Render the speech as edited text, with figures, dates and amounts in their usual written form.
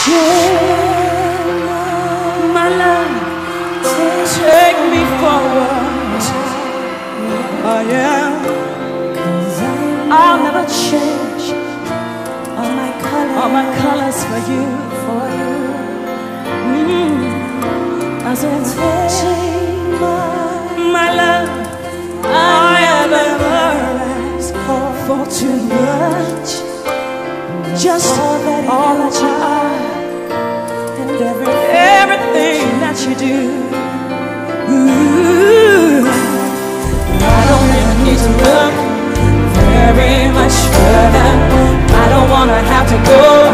My love, take me forward. Oh yeah, I'll never change all my colors for you. I said, take my love. I have ever asked for too much. Just all that you are, and everything that you do. Ooh, I don't even need to look very much further. I don't wanna have to go